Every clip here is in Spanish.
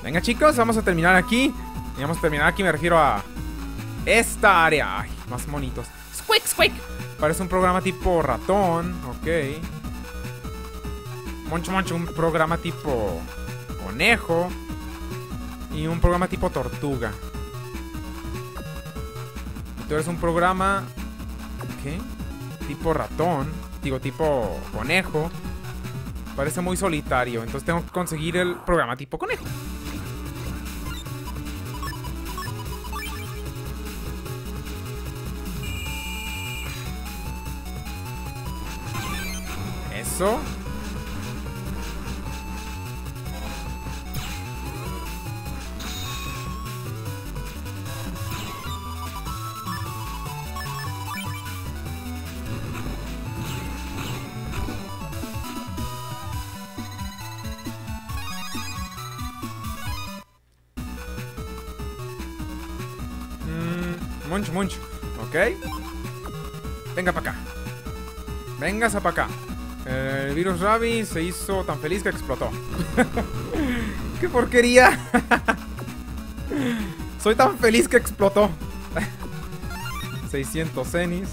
Venga, chicos, vamos a terminar aquí. Y vamos a terminar aquí, me refiero a esta área. Ay, más monitos. Squeak, squeak. Parece un programa tipo ratón. Ok. Moncho, moncho. Un programa tipo conejo. Y un programa tipo tortuga. Y tú eres un programa... ¿Qué? Tipo ratón. Digo, tipo conejo. Parece muy solitario. Entonces tengo que conseguir el programa tipo conejo. Eso. Munch, munch. Ok. Venga para acá. Véngase para acá. El virus Ravi se hizo tan feliz que explotó. ¡Qué porquería! Soy tan feliz que explotó. 600 cenis.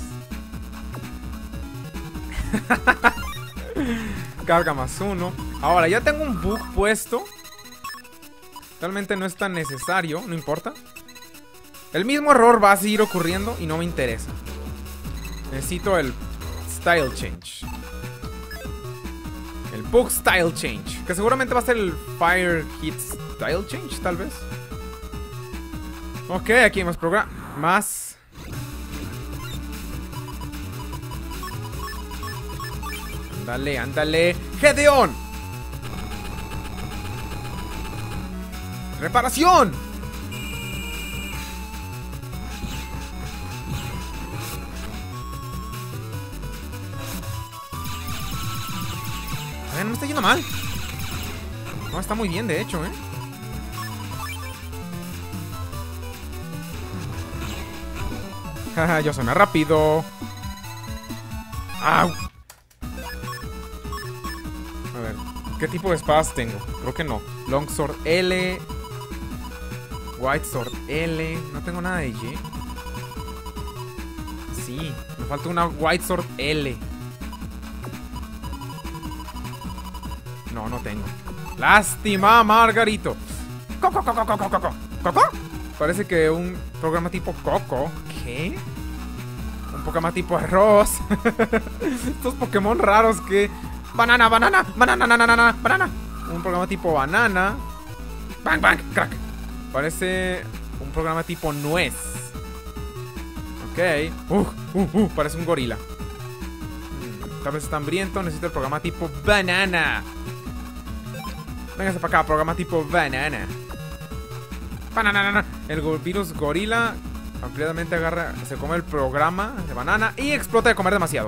Carga más 1. Ahora, ya tengo un bug puesto. Realmente no es tan necesario, no importa. El mismo error va a seguir ocurriendo y no me interesa. Necesito el Style Change. El Bug Style Change. Que seguramente va a ser el Fire Hit Style Change, tal vez. Ok, aquí hay más programa. Más. Ándale, ándale. ¡Gedeón! ¡Reparación! A ver, no me está yendo mal. No, está muy bien, de hecho, ¿eh? Jaja, yo soy más rápido. ¡Au! A ver, ¿qué tipo de espadas tengo? Creo que no. Longsword L. White Sword L. No tengo nada de Y. Sí, me falta una White Sword L. No, no tengo. Lástima, Margarito. Coco, coco, coco, coco, coco. Parece que un programa tipo Coco. ¿Qué? Un programa tipo arroz. Estos Pokémon raros que... Banana, banana, banana, banana, banana. Un programa tipo banana. Bang, bang, crack. Parece un programa tipo nuez. Ok. Parece un gorila. Tal vez está hambriento. Necesito el programa tipo banana. Véngase para acá, programa tipo banana. Banana. El virus gorila ampliadamente agarra, se come el programa de banana y explota de comer demasiado.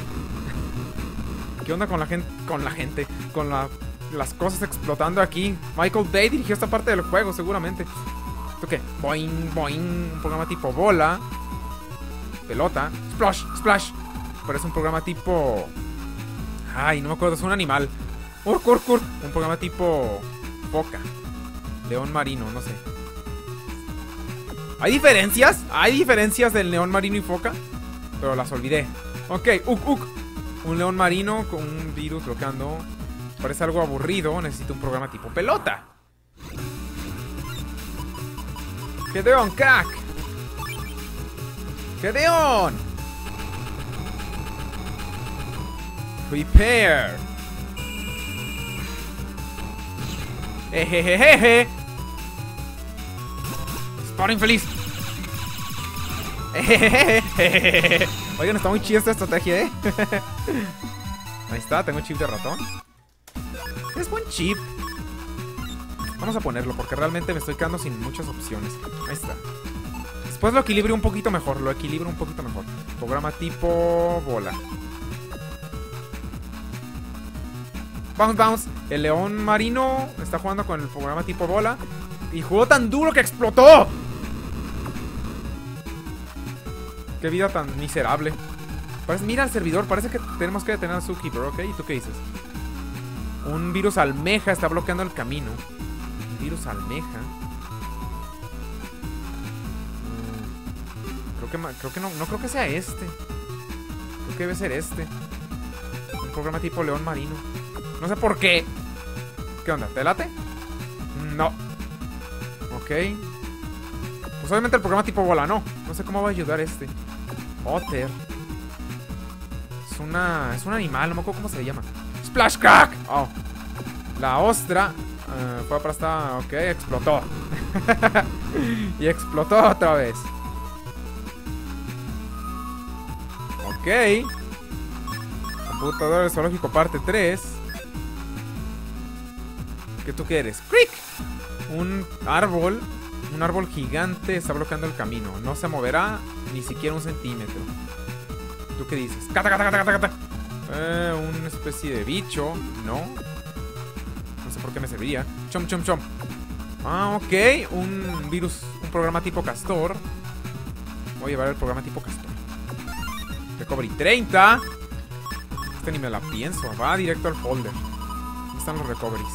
¿Qué onda con la gente? Con las cosas explotando aquí. Michael Bay dirigió esta parte del juego, seguramente. ¿Esto qué? Boing, boing. Un programa tipo bola. Pelota. Splash, splash. Parece un programa tipo... Ay, no me acuerdo, es un animal. Un programa tipo foca. León marino, no sé. ¿Hay diferencias? ¿Hay diferencias del león marino y foca? Pero las olvidé. Ok, un león marino con un virus bloqueando. Parece algo aburrido. Necesito un programa tipo pelota. ¡Gedeón, crack! ¡Gedeón! Prepare. Ejejejeje. Disparo infeliz. Ejejejeje. Oigan, está muy chida esta estrategia, ¿eh? Ahí está, tengo chip de ratón. Es buen chip. Vamos a ponerlo porque realmente me estoy quedando sin muchas opciones. Ahí está. Después lo equilibro un poquito mejor. Programa tipo bola. Bounce, bounce. El león marino está jugando con el programa tipo bola. Y jugó tan duro que explotó. Qué vida tan miserable. Mira el servidor, parece que tenemos que detener a Zookeeper, ¿ok? ¿Y tú qué dices? Un virus almeja está bloqueando el camino. Virus almeja. Creo que no creo que sea este. Creo que debe ser este. Un programa tipo león marino. No sé por qué. ¿Qué onda? ¿Te late? No. Ok. Pues obviamente el programa tipo bola no. No sé cómo va a ayudar este. Otter. Es un animal, no me acuerdo cómo se llama. Splash Crack. Oh. La ostra fue aplastada. Ok, explotó. Y explotó otra vez. Ok. Computador zoológico parte 3. ¿Qué tú quieres? ¡Crick! Un árbol gigante está bloqueando el camino. No se moverá ni siquiera un centímetro. ¿Tú qué dices? ¡Cata, cata, cata, cata, cata! Una especie de bicho. No. No sé por qué me serviría. Chom, chom, chom. Ah, ok. Un virus, un programa tipo castor. Voy a llevar el programa tipo castor. Recovery 30. Este ni me la pienso. Va directo al folder. Aquí están los recoveries.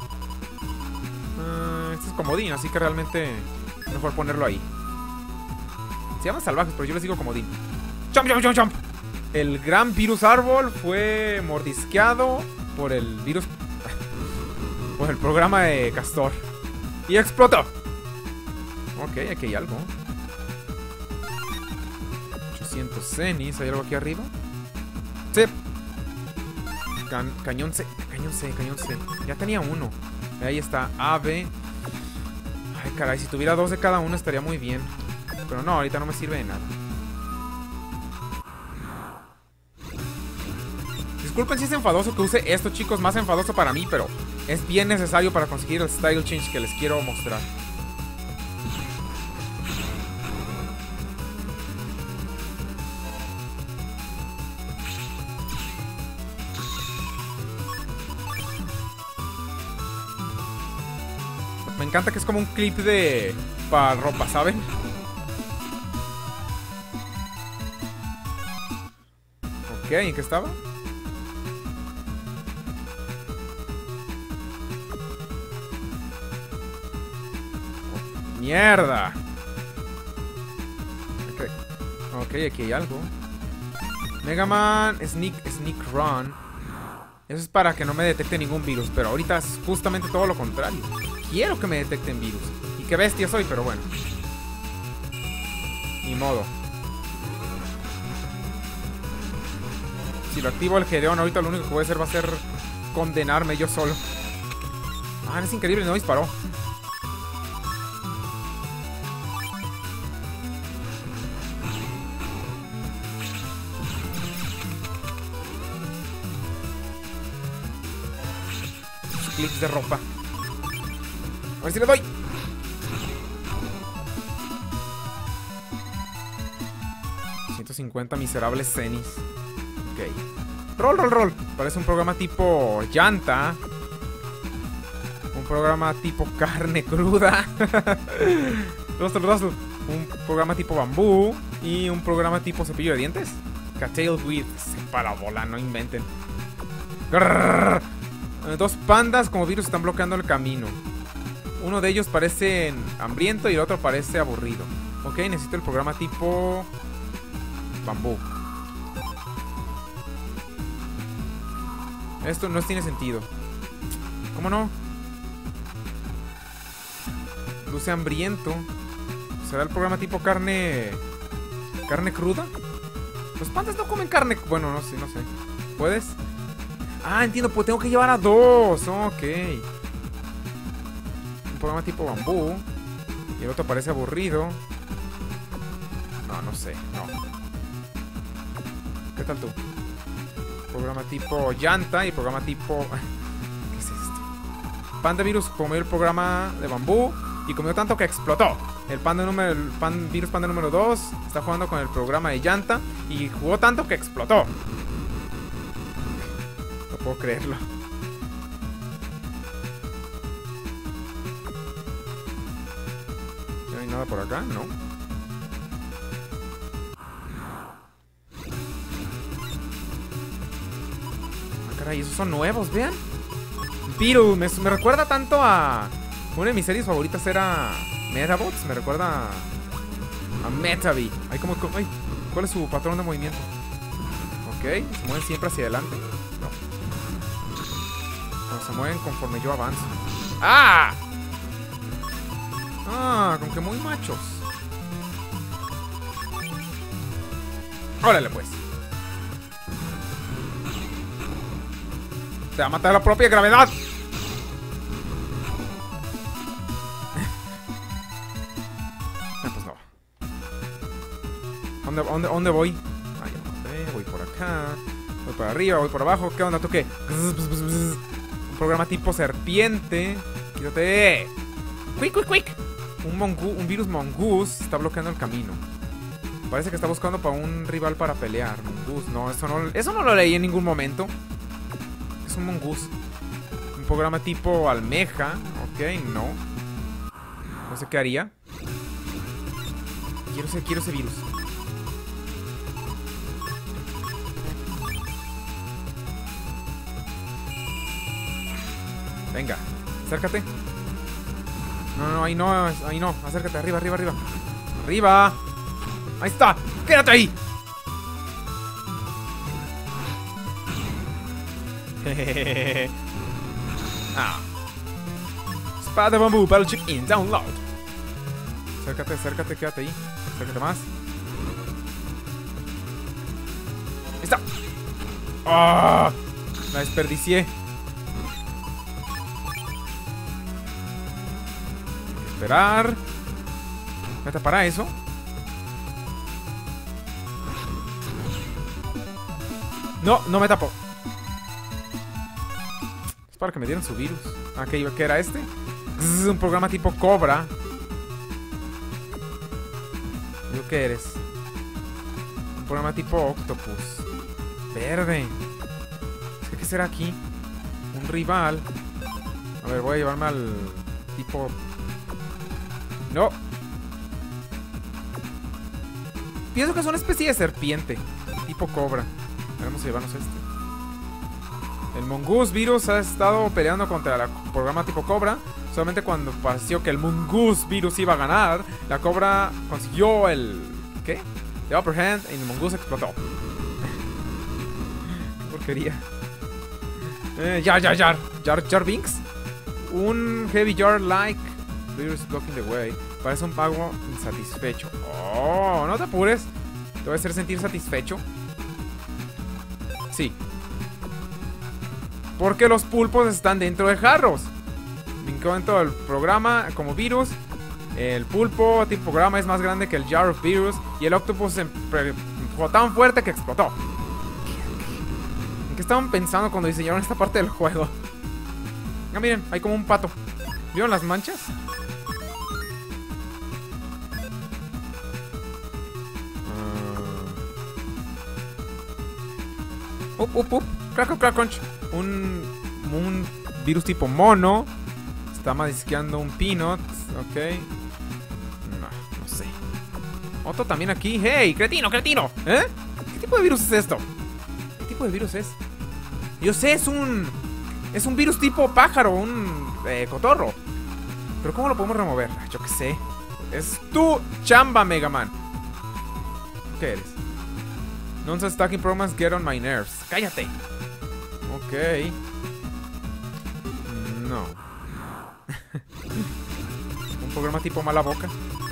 Este es comodín, así que realmente mejor ponerlo ahí. Se llaman salvajes, pero yo les digo comodín. ¡Chomp, chomp, chomp, chomp! El gran virus árbol fue mordisqueado por el virus... por el programa de castor. Y explotó. Ok, aquí hay algo. 800 cenis. ¿Hay algo aquí arriba? Sí. Cañón C. Cañón C, cañón C. Ya tenía uno. Ahí está, ave. Ay, caray, si tuviera 2 de cada uno estaría muy bien. Pero no, ahorita no me sirve de nada. Disculpen si es enfadoso que use esto, chicos. Más enfadoso para mí, pero es bien necesario para conseguir el style change que les quiero mostrar. Me encanta que es como un clip de... para ropa, ¿saben? Ok, ¿en qué estaba? Oh, ¡mierda! Ok, aquí hay algo. Mega Man Sneak Run. Eso es para que no me detecte ningún virus, pero ahorita es justamente todo lo contrario. Quiero que me detecten virus. Y qué bestia soy, pero bueno. Ni modo. Si lo activo el Gedeon, ahorita lo único que voy a hacer va a ser condenarme yo solo. Ah, es increíble, no disparó. Clips de ropa. A ver si le doy. $150 miserables cenis. Ok. Roll, roll, roll. Parece un programa tipo llanta. Un programa tipo carne cruda. Un programa tipo bambú. Y un programa tipo cepillo de dientes. Cattail with parabola, no inventen. Grrr. 2 pandas como virus están bloqueando el camino. Uno de ellos parece hambriento y el otro parece aburrido. Ok, necesito el programa tipo bambú. Esto no tiene sentido. ¿Cómo no? Luce hambriento. ¿Será el programa tipo carne cruda? Los pandas no comen carne. Bueno, no sé. ¿Puedes? Ah, entiendo, pues tengo que llevar a 2. Ok. Un programa tipo bambú. Y el otro parece aburrido. No sé, no. ¿Qué tal tú? Programa tipo llanta y programa tipo... ¿Qué es esto? Panda virus comió el programa de bambú y comió tanto que explotó. El virus panda número 2 está jugando con el programa de llanta y jugó tanto que explotó. No puedo creerlo. ¿No hay nada por acá? No. Ah, caray, esos son nuevos, vean. Beetle, me recuerda tanto a Una de mis series favoritas era Metabots. Me recuerda a Metabee. Ay, ay, ¿cuál es su patrón de movimiento? Ok, se mueven siempre hacia adelante. No, se mueven conforme yo avanzo. ¡Ah! Ah, como que muy machos. Órale pues. Te va a matar la propia gravedad. Pues no. ¿Dónde voy? Ah, ya no. Voy por acá. Voy por arriba, voy por abajo. ¿Qué onda? ¿Tú qué? Un programa tipo serpiente. Quítate. Quick. Un virus mongoose está bloqueando el camino. Parece que está buscando para un rival para pelear. Mongoose, no, eso no lo leí en ningún momento. Es un mongoose. Un programa tipo almeja. Ok, no. No sé qué haría. Quiero ese virus. Venga, acércate. No, ahí no. Acércate, arriba. Arriba. Ahí está. Quédate ahí. Ah. Espada de bambú, Battle Chip in download. Acércate, quédate ahí. Acércate más. Ahí está. ¡Ah! La desperdicié. Esperar. ¿Me tapará eso? No me tapó. Es para que me dieran su virus. Ah, ¿qué era este? Es un programa tipo Cobra. ¿Yo qué eres? Un programa tipo Octopus. Verde. ¿Qué será aquí? Un rival. A ver, voy a llevarme al tipo... No. Pienso que es una especie de serpiente. Tipo Cobra. Vamos a llevarnos este. El Mongoose Virus ha estado peleando contra el programa tipo Cobra. Solamente cuando pareció que el Mongoose Virus iba a ganar, la Cobra consiguió el... ¿qué? The upper hand y el Mongoose explotó. Qué porquería. Jar Binks. Un Heavy Jar like Virus blocking the way. Parece un pago insatisfecho. Oh, no te apures. Te voy a hacer sentir satisfecho. Sí. Porque los pulpos están dentro de jarros. Brincó dentro del programa como virus. El pulpo tipo programa es más grande que el Jar of Virus. Y el octopus empujó tan fuerte que explotó. ¿En qué estaban pensando cuando diseñaron esta parte del juego? Ah, miren, hay como un pato. ¿Vieron las manchas? Crack crunch. Un virus tipo mono. Está marisqueando un peanut. Ok. No sé. Otro también aquí. ¡Hey! ¡Cretino! ¿Eh? ¿Qué tipo de virus es esto? ¿Qué tipo de virus es? Yo sé, es un virus tipo pájaro. Un cotorro. Pero ¿cómo lo podemos remover? Yo qué sé. Es tu chamba, Mega Man. ¿Qué eres? Nonsense stacking programs get on my nerves. ¡Cállate! Ok. No. Un programa tipo mala boca.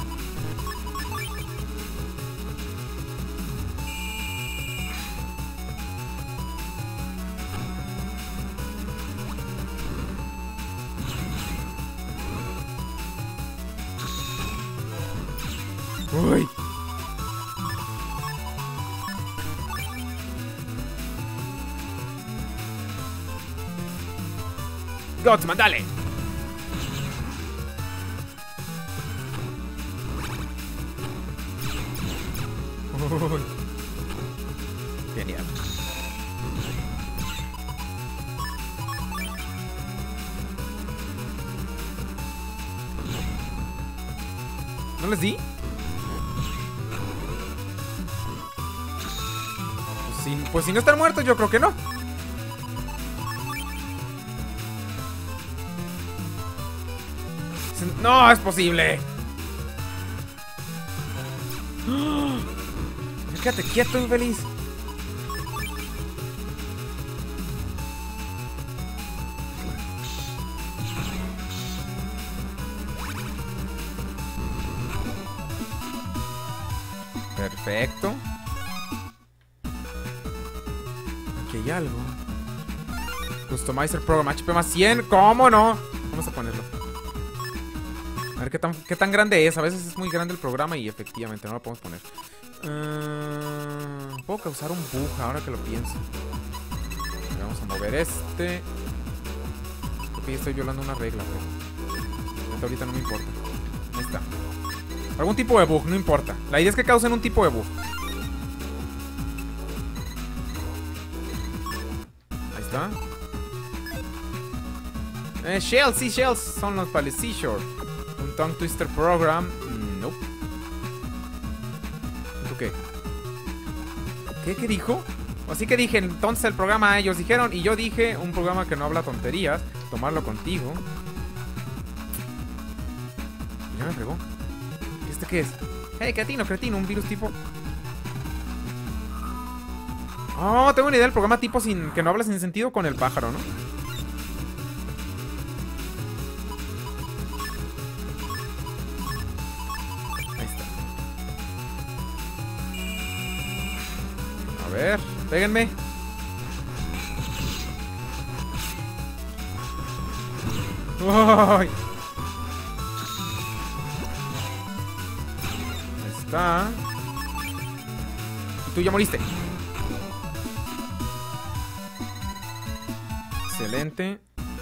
Uy. Godsman, dale. Uy. Genial. ¿No les di? Pues si no están muertos, yo creo que no. No, es posible. Quédate quieto, infeliz. Perfecto. Aquí hay algo. Customizer Program HP más 100. ¿Cómo no? Vamos a ponerlo. A ver qué tan grande es. A veces es muy grande el programa y efectivamente no lo podemos poner. Puedo causar un bug ahora que lo pienso. Vamos a mover este. Creo que ya estoy violando una regla, pero ahorita no me importa. Ahí está. Algún tipo de bug, no importa. La idea es que causen un tipo de bug. Ahí está. Shells, sí, Shells son los para el Seashore. Un Tongue Twister Program. Nope. ¿Qué? ¿Qué dijo? Así que dije, entonces el programa ellos dijeron y yo dije, un programa que no habla tonterías, tomarlo contigo. Ya me fregó. ¿Este qué es? Hey, cretino, un virus tipo... Oh, tengo una idea del programa tipo que no habla sin sentido con el pájaro, ¿no? A ver, péguenme. ¡Uy! Ahí está. Y tú ya moriste. Excelente.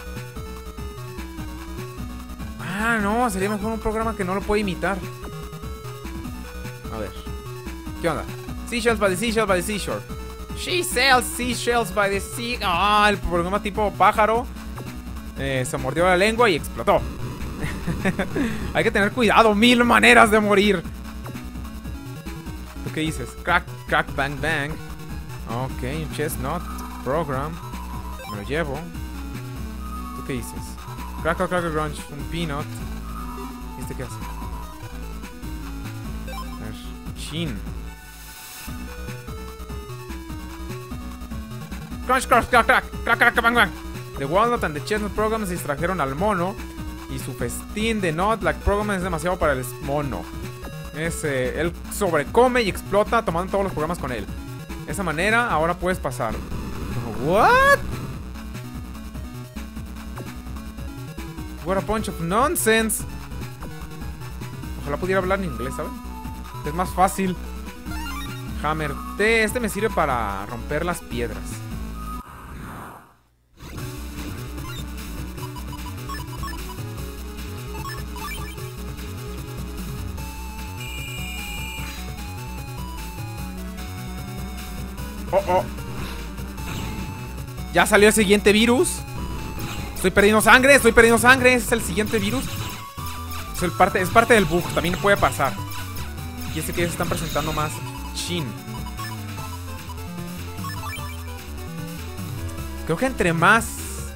Ah, no, sería mejor un programa que no lo puede imitar. A ver. ¿Qué onda? Seashells by the seashell by the seashore. She sells seashells by the sea. Ah, el programa tipo pájaro. Se mordió la lengua y explotó. Hay que tener cuidado. 1000 maneras de morir. ¿Tú qué dices? Crack, crack, bang, bang. Ok, un chestnut program. Me lo llevo. ¿Tú qué dices? Crack, crack, crack, crunch. Un peanut. ¿Y este qué hace? A ver. Chin. Crunch, crack, crack, crack, crack, crack, bang, bang. The Walnut and the Chestnut Programs distrajeron al mono. Y su festín de Nut Like Program es demasiado para el mono. Él sobrecome y explota tomando todos los programas con él. De esa manera, ahora puedes pasar. ¿What? What a bunch of nonsense. Ojalá pudiera hablar en inglés, ¿saben? Es más fácil. Hammer T. Este me sirve para romper las piedras. Oh. Ya salió el siguiente virus. Estoy perdiendo sangre. Ese es el siguiente virus. Es parte del bug. También puede pasar. Y este que ya se están presentando más. Chin. Creo que entre más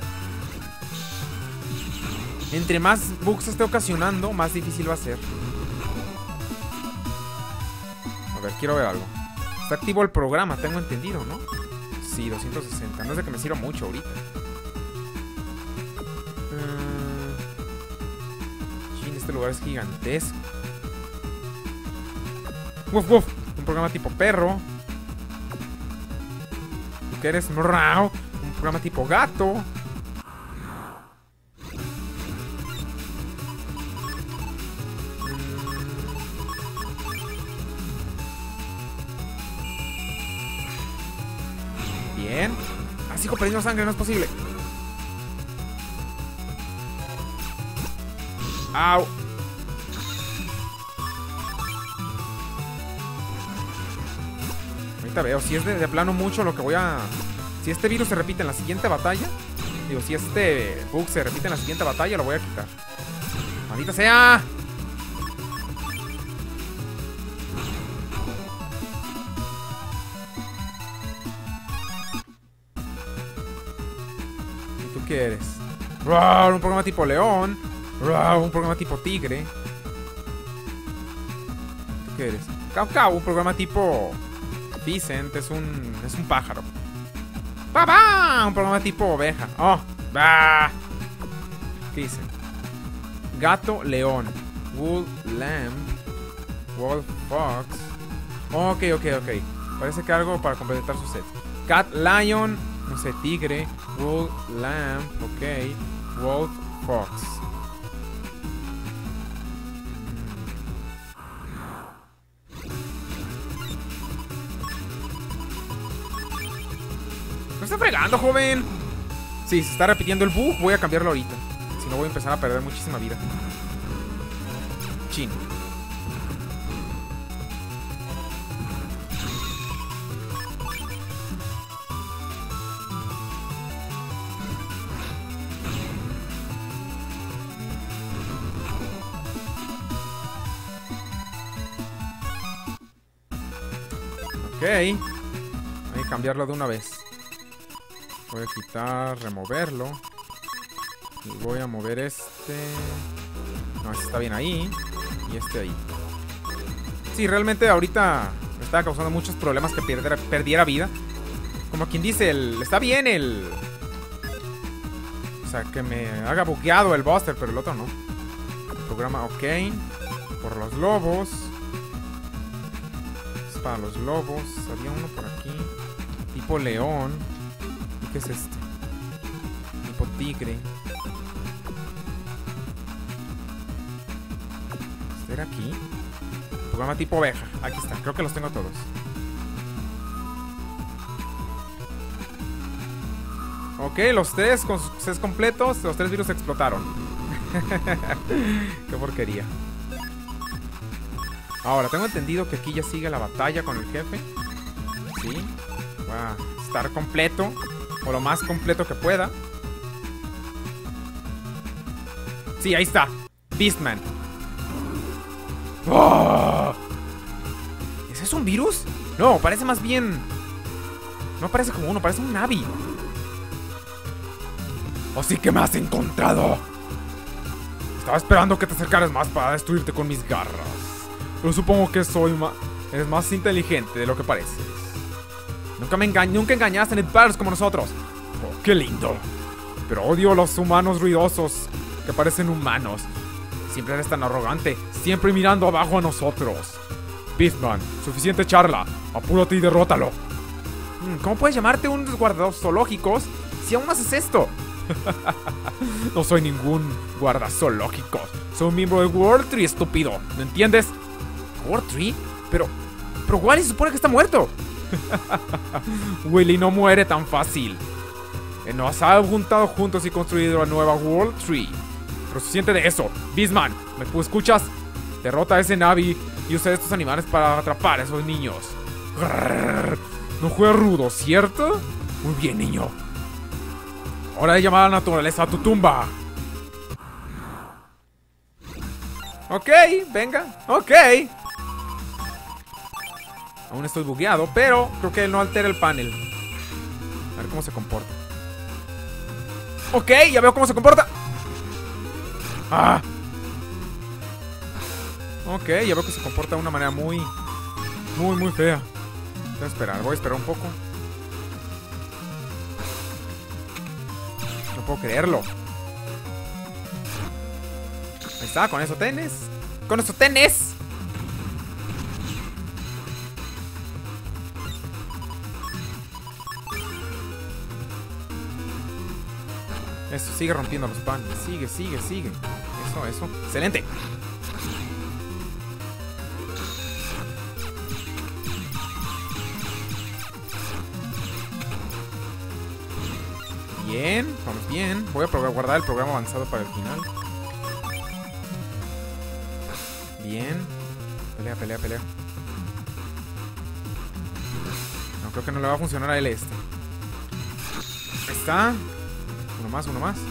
bugs esté ocasionando, más difícil va a ser. A ver, quiero ver algo. Está activo el programa, tengo entendido, ¿no? Sí, 260. No es de que me sirva mucho ahorita. Este lugar es gigantesco. Woof, woof. Un programa tipo perro. ¿Tú qué eres? Morrao. Un programa tipo gato. Bien. Ah, sigo perdiendo sangre, no es posible. Au. Ahorita veo, si es de plano mucho lo que voy a... Si este virus se repite en la siguiente batalla. Digo, si este bug se repite en la siguiente batalla, lo voy a quitar. ¡Maldita sea! ¿Y tú qué eres? ¡Roar! Un programa tipo león. Un programa tipo tigre. ¿Tú qué eres? Cau, un programa tipo Vicent, es un pájaro. ¡Papá! Un programa tipo oveja. ¡Oh! ¡Bah! ¿Qué dice? Gato, león. Wool, lamb. Wolf, fox. Ok. Parece que algo para completar su set. Cat, lion. No sé, tigre. Wool, lamb. Ok. Wolf, fox. ¿No está fregando, joven? Sí, se está repitiendo el bug. Voy a cambiarlo ahorita. Si no, voy a empezar a perder muchísima vida. Chin. Ok. Hay que cambiarlo de una vez. Voy a quitar, removerlo. Y voy a mover este. No, este está bien ahí. Y este ahí. Sí, realmente ahorita me estaba causando muchos problemas que perdiera vida. Como quien dice, está bien el... O sea, que me haga bugueado el Buster, pero el otro no. El programa, ok. Por los lobos. Es para los lobos. Había uno por aquí. Tipo león. ¿Y qué es este? Tipo tigre. ¿Este era aquí? Programa tipo oveja. Aquí está. Creo que los tengo todos. Ok, los tres con sus sets completos. Los 3 virus explotaron. Qué porquería. Ahora, tengo entendido que aquí ya sigue la batalla con el jefe. Sí. Voy a estar completo. O lo más completo que pueda. Sí, ahí está. Beastman. ¡Oh! ¿Ese es un virus? No, parece más bien... No parece como uno, parece un Navi. Así que me has encontrado. Estaba esperando que te acercaras más para destruirte con mis garras. Pero supongo que eres más inteligente de lo que pareces. Nunca engañaste a Ned Battles como nosotros. Oh, qué lindo. Pero odio a los humanos ruidosos que parecen humanos. Siempre eres tan arrogante, siempre mirando abajo a nosotros. Beastman, suficiente charla. Apúrate y derrótalo. ¿Cómo puedes llamarte un guardazoológicos si aún haces esto? No soy ningún guardazoológico. Soy un miembro de World Tree, estúpido. ¿Me entiendes? ¿World Tree? Pero Wally se supone que está muerto. Willy no muere tan fácil. Nos ha juntado juntos y construido la nueva World Tree. Pero suficiente de eso. Beastman, ¿me escuchas? Derrota a ese Navi y usa estos animales para atrapar a esos niños. Grrr. No juegas rudo, ¿cierto? Muy bien, niño. Hora de llamar a la naturaleza a tu tumba. Ok, venga, ok. Aún estoy bugueado, pero creo que él no altera el panel. A ver cómo se comporta. Ok, ya veo cómo se comporta. Ah. Ok, ya veo que se comporta de una manera muy fea. Voy a esperar un poco. No puedo creerlo. Ahí está, con eso tenés. ¡Con eso tenés! Eso, sigue rompiendo los panes. Sigue. Eso. ¡Excelente! Bien, vamos bien. Voy a guardar el programa avanzado para el final. Bien. Pelea. No, creo que no le va a funcionar a él este. Ahí está. Uno más.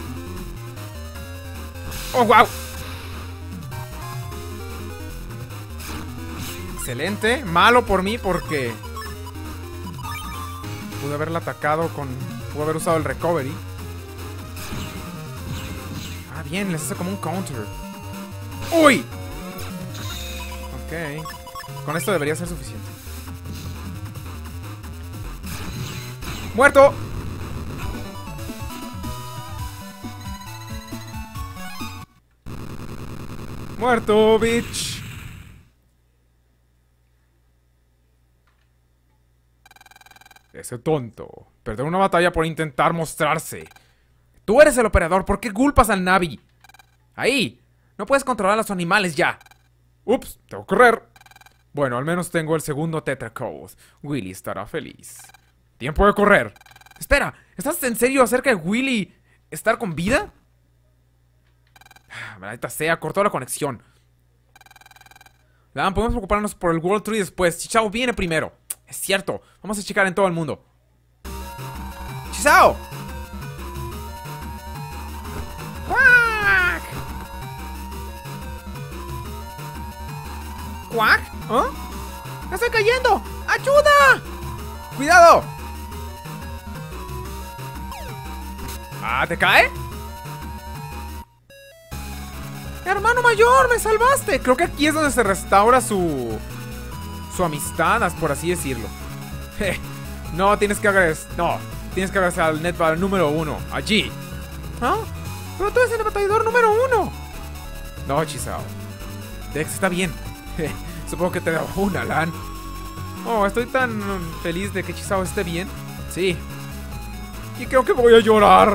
¡Oh, wow! Excelente. Malo por mí porque pude haberla atacado con... Pude haber usado el recovery. Ah, Bien, les hace como un counter. ¡Uy! Ok. Con esto debería ser suficiente. ¡Muerto! ¡Muerto, bitch! Ese tonto. Perdió una batalla por intentar mostrarse. Tú eres el operador. ¿Por qué culpas al Navi? Ahí. No puedes controlar a los animales ya. Ups, tengo que correr. Bueno, al menos tengo el segundo Tetra Code. Willy estará feliz. Tiempo de correr. Espera, ¿estás en serio acerca de Willy estar con vida? Maldita sea, cortó la conexión. Podemos preocuparnos por el World Tree después. Chisao viene primero. Es cierto, vamos a checar en todo el mundo. ¡Chisao! ¡Quack! ¿Quack? ¿Ah? ¡Me estoy cayendo! ¡Ayuda! ¡Cuidado! ¿Ah, te cae? Hermano mayor, me salvaste. Creo que aquí es donde se restaura su amistad, por así decirlo. No, tienes que agradecer. No, tienes que agradecer al Netball número 1. Allí. ¿Ah? Pero tú eres el batallador número 1. No, Chisao. Dex está bien. Supongo que te da una, Lan. Oh, estoy tan feliz de que Chisao esté bien. Sí. Y creo que voy a llorar.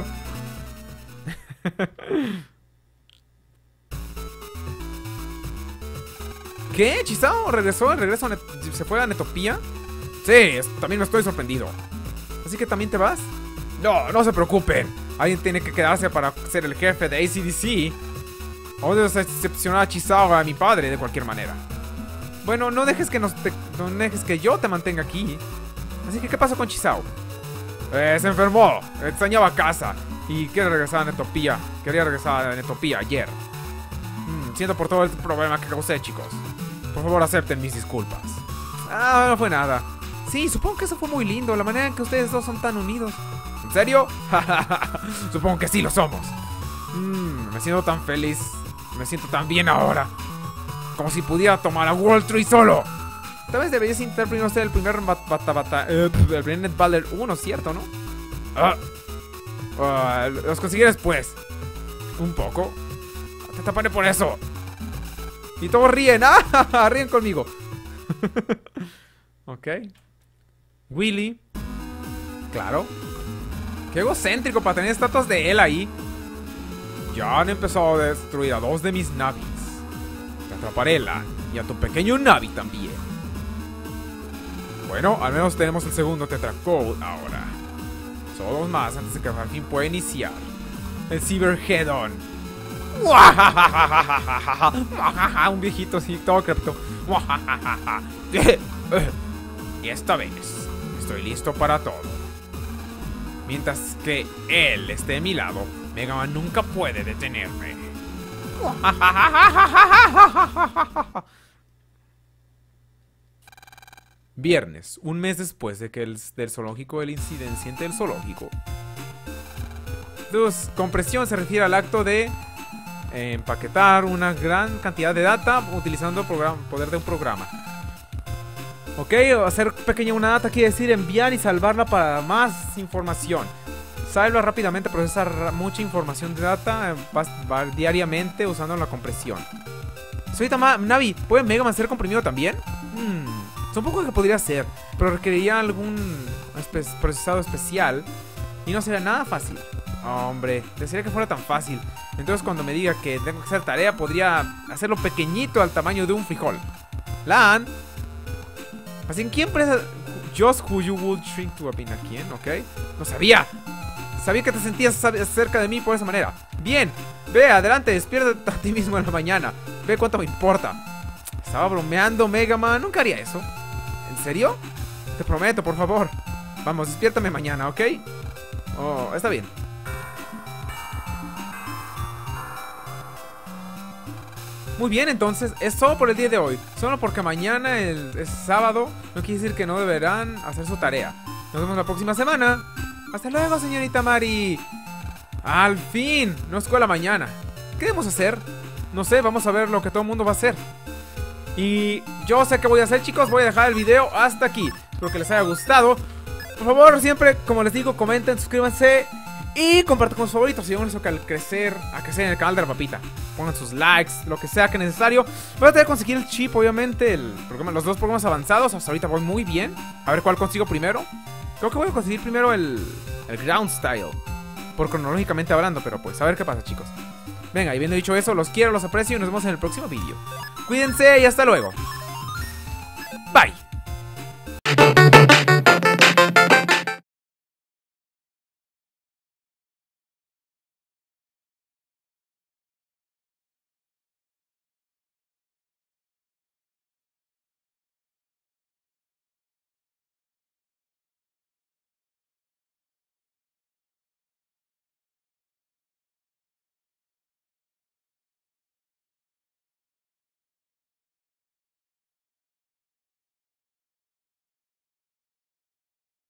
¿Qué? ¿Chisao regresó? ¿Se fue a Netopía? Sí, también me estoy sorprendido. ¿Así que también te vas? No, no se preocupen. Alguien tiene que quedarse para ser el jefe de AC/DC. Vamos a decepcionar a Chisao, a mi padre, de cualquier manera. Bueno, no dejes que yo te mantenga aquí. Así que, ¿qué pasó con Chisao? Se enfermó. Extrañaba casa. Y quiere regresar a Netopía. Quería regresar a Netopía ayer. Siento por todo el problema que causé, chicos. Por favor, acepten mis disculpas. Ah, no fue nada. Sí, supongo que eso fue muy lindo. La manera en que ustedes dos son tan unidos. ¿En serio? Supongo que sí lo somos. Me siento tan feliz. Me siento tan bien ahora. Como si pudiera tomar a World Tree solo. Tal vez deberías intentar primero ser el primer el primer Netballer 1, ¿cierto, no? Los conseguiré después. Un poco. Te taparé por eso. Y todos ríen. ¡Ah! Ríen conmigo. Ok. Willy. Claro. Qué egocéntrico para tener estatuas de él ahí. Ya han empezado a destruir a 2 de mis navis. Te atraparé, Lan. Y a tu pequeño Navi también. Bueno, al menos tenemos el segundo Tetra Code ahora. Solo 2 más antes de que al fin pueda iniciar el Cybergeddon. Un viejito así, todo crepto. Y esta vez estoy listo para todo. Mientras que él esté de mi lado, Mega Man nunca puede detenerme. Viernes, un mes después de que del zoológico, el incidente del zoológico. Compresión se refiere al acto de empaquetar una gran cantidad de data utilizando el poder de un programa. Ok, hacer pequeña una data quiere decir enviar y salvarla para más información. Salva rápidamente, procesar mucha información de data diariamente usando la compresión. Señorita Navi, ¿puede Mega Man ser comprimido también? Supongo que podría ser, pero requeriría algún procesado especial y no sería nada fácil. Hombre, desearía que fuera tan fácil. Entonces cuando me diga que tengo que hacer tarea, podría hacerlo pequeñito al tamaño de un frijol. Lan. Así en quién presa. Just who you would shrink to a pin. ¿A quién? ¿Ok? No sabía. Sabía que te sentías cerca de mí por esa manera. Bien. Ve, adelante, despierta a ti mismo en la mañana. Ve cuánto me importa. Estaba bromeando, Mega Man. Nunca haría eso. ¿En serio? Te prometo, por favor. Vamos, despiértame mañana, ¿ok? Oh, está bien. Muy bien, entonces, es todo por el día de hoy. Solo porque mañana es sábado, no quiere decir que no deberán hacer su tarea. Nos vemos la próxima semana. Hasta luego, señorita Mari. Al fin, no escuela mañana. ¿Qué debemos hacer? No sé, vamos a ver lo que todo el mundo va a hacer. Y yo sé qué voy a hacer, chicos. Voy a dejar el video hasta aquí. Espero que les haya gustado. Por favor, siempre, como les digo, comenten, suscríbanse y compartan con sus favoritos. Y eso que al crecer, en el canal de la papita. Pongan sus likes, lo que sea que necesario. Voy a tener que conseguir el chip, obviamente, los dos programas avanzados. Hasta ahorita voy muy bien. A ver cuál consigo primero. Creo que voy a conseguir primero el Ground Style, por cronológicamente hablando, pero pues a ver qué pasa, chicos. Venga, y habiendo dicho eso, los quiero, los aprecio y nos vemos en el próximo vídeo. Cuídense y hasta luego. Bye.